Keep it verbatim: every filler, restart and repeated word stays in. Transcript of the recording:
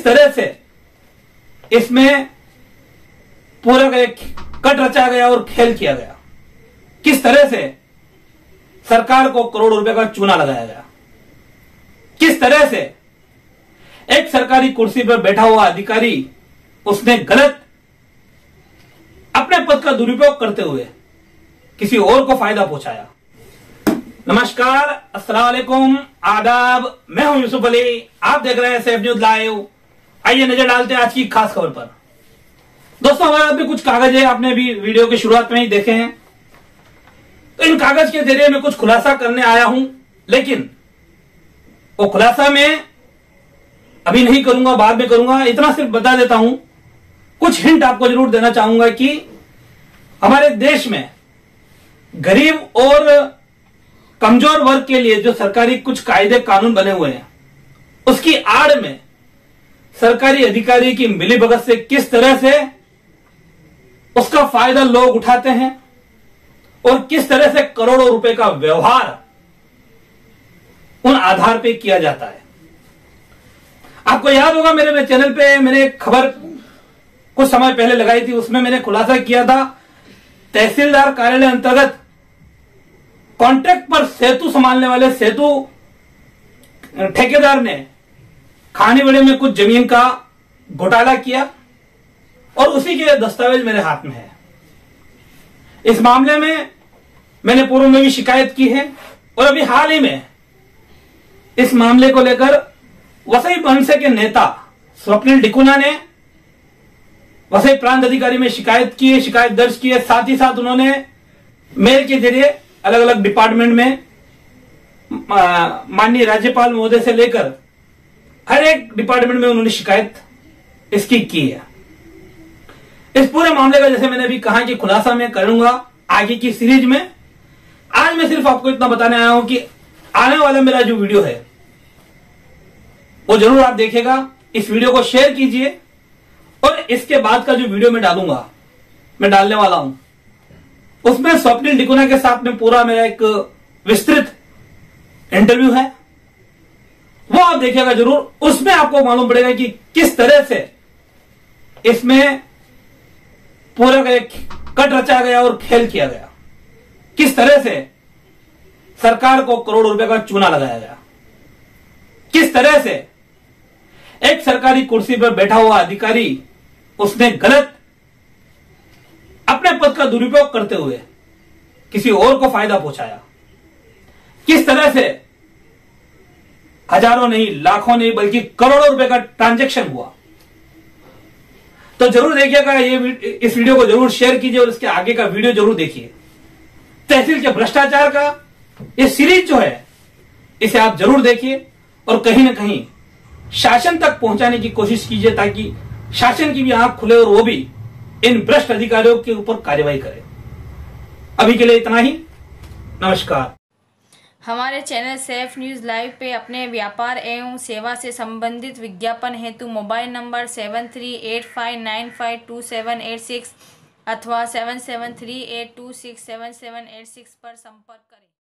तरह से इसमें पूरा एक कट रचा गया और खेल किया गया, किस तरह से सरकार को करोड़ों रुपए का चूना लगाया गया, किस तरह से एक सरकारी कुर्सी पर बैठा हुआ अधिकारी उसने गलत अपने पद का दुरुपयोग करते हुए किसी और को फायदा पहुंचाया। नमस्कार, अस्सलाम वालेकुम, आदाब। मैं हूं यूसुफ अली, आप देख रहे हैं सेफ न्यूज लाइव। आइए नजर डालते हैं आज की खास खबर पर। दोस्तों, हमारे हाथ में कुछ कागज है, आपने भी वीडियो की शुरुआत में ही देखे हैं। तो इन कागज के जरिए मैं कुछ खुलासा करने आया हूं, लेकिन वो खुलासा मैं अभी नहीं करूंगा, बाद में करूंगा। इतना सिर्फ बता देता हूं, कुछ हिंट आपको जरूर देना चाहूंगा कि हमारे देश में गरीब और कमजोर वर्ग के लिए जो सरकारी कुछ कायदे कानून बने हुए हैं, उसकी आड़ में सरकारी अधिकारी की मिलीभगत से किस तरह से उसका फायदा लोग उठाते हैं और किस तरह से करोड़ों रुपए का व्यवहार उन आधार पे किया जाता है। आपको याद होगा, मेरे मेरे चैनल पे मैंने एक खबर कुछ समय पहले लगाई थी, उसमें मैंने खुलासा किया था तहसीलदार कार्यालय अंतर्गत कॉन्ट्रैक्ट पर सेतु संभालने वाले सेतु ठेकेदार ने खानीबेड़े में कुछ जमीन का घोटाला किया और उसी के दस्तावेज मेरे हाथ में है। इस मामले में मैंने पूर्व में भी शिकायत की है और अभी हाल ही में इस मामले को लेकर वसई बनसे के नेता स्वप्निल डिकुना ने वसई प्रांत अधिकारी में शिकायत की है, शिकायत दर्ज की है। साथ ही साथ उन्होंने मेल के जरिए अलग अलग डिपार्टमेंट में माननीय राज्यपाल महोदय से लेकर हर एक डिपार्टमेंट में उन्होंने शिकायत इसकी की है। इस पूरे मामले का, जैसे मैंने अभी कहा, कि खुलासा मैं करूंगा आगे की सीरीज में। आज मैं सिर्फ आपको इतना बताने आया हूं कि आने वाला मेरा जो वीडियो है वो जरूर आप देखिएगा। इस वीडियो को शेयर कीजिए और इसके बाद का जो वीडियो मैं डालूंगा, मैं डालने वाला हूं, उसमें स्वप्निल डिकुना के साथ में पूरा मेरा एक विस्तृत इंटरव्यू है, वो आप देखिएगा जरूर। उसमें आपको मालूम पड़ेगा कि किस तरह से इसमें पूरा एक कट रचा गया और खेल किया गया, किस तरह से सरकार को करोड़ों रुपए का चूना लगाया गया, किस तरह से एक सरकारी कुर्सी पर बैठा हुआ अधिकारी उसने गलत अपने पद का दुरुपयोग करते हुए किसी और को फायदा पहुंचाया, किस तरह से हजारों नहीं, लाखों नहीं, बल्कि करोड़ों रुपए का ट्रांजैक्शन हुआ। तो जरूर देखिएगा, ये इस वीडियो को जरूर शेयर कीजिए और इसके आगे का वीडियो जरूर देखिए। तहसील के भ्रष्टाचार का ये सीरीज जो है, इसे आप जरूर देखिए और कहीं ना कहीं शासन तक पहुंचाने की कोशिश कीजिए, ताकि शासन की भी आंख खुले और वो भी इन भ्रष्ट अधिकारियों के ऊपर कार्रवाई करे। अभी के लिए इतना ही, नमस्कार। हमारे चैनल सेफ न्यूज लाइव पे अपने व्यापार एवं सेवा से संबंधित विज्ञापन हेतु mobile number seven three eight five nine five two seven eight six अथवा seven seven three eight two six seven seven eight six पर संपर्क करें।